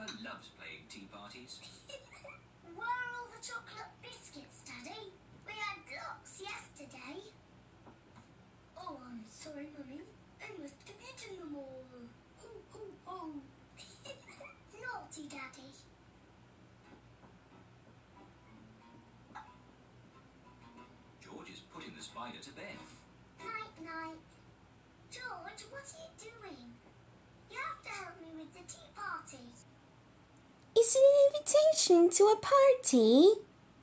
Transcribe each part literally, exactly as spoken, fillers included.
Peppa loves playing tea parties. Where are all the chocolate biscuits, Daddy? We had lots yesterday. Oh, I'm sorry, Mummy. I must have eaten them all. Ho, ho, ho. Naughty Daddy. George is putting the spider to bed. Night, night. George, what are you doing? You have to help me with the tea party. Is it an invitation to a party?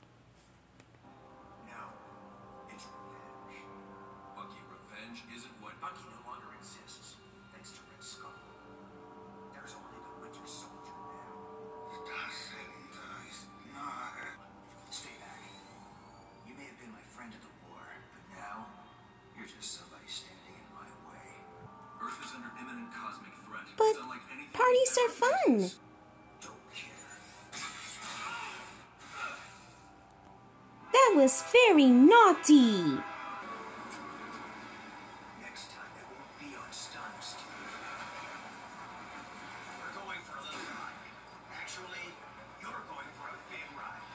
No, it's revenge. Bucky, revenge isn't what... Bucky no longer exists, thanks to Red Skull. There's only the Winter Soldier now. Stay back. You may have been my friend in the war, but now you're just somebody standing in my way. Earth is under imminent cosmic threat. But parties are fun. That was very naughty. Next time it won't be on stun, Steve. We're going for a little ride. Actually, you're going for a big ride.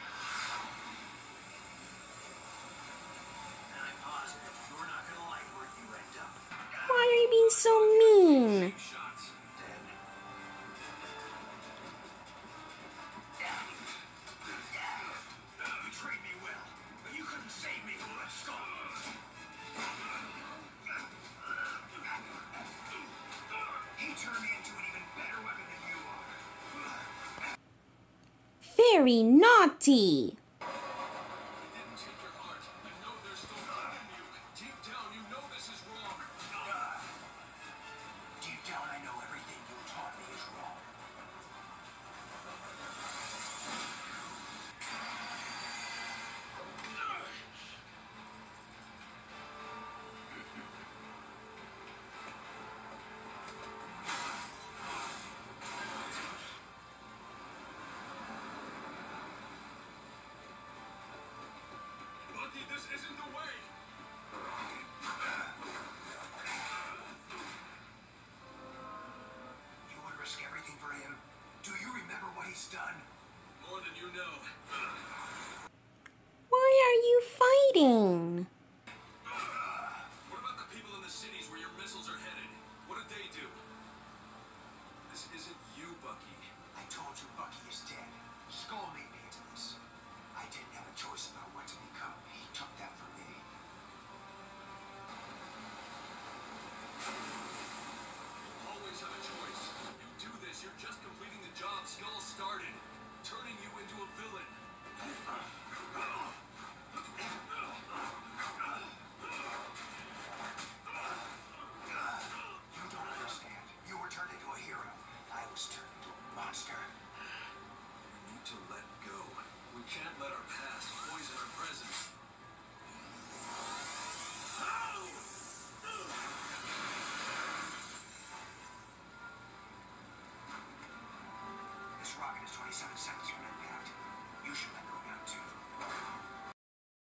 And I'm positive you're not going to like where you end up. Why are you being so mean? Shots dead. You trained me well, but you couldn't save me from that skull. He turned me into an even better weapon than you are. Very naughty. Didn't take your heart. I know there's still hope in you. Deep down, you know this is wrong. Deep down, I know everything you taught me is wrong. Bucky, this isn't the way. You would risk everything for him. Do you remember what he's done? More than you know. Why are you fighting? What about the people in the cities where your missiles are headed? What did they do? This isn't you, Bucky. I told you Bucky is dead. Skull made me into this. I didn't have a choice about what to become. He took that from me. You always have a choice. You do this, you're just completing the job Skull started. Turning you into a villain. You don't understand. You were turned into a hero. I was turned into a monster. We need to let go. We can't let our past poison our present. This rocket is twenty-seven seconds from impact. You should let go now, too.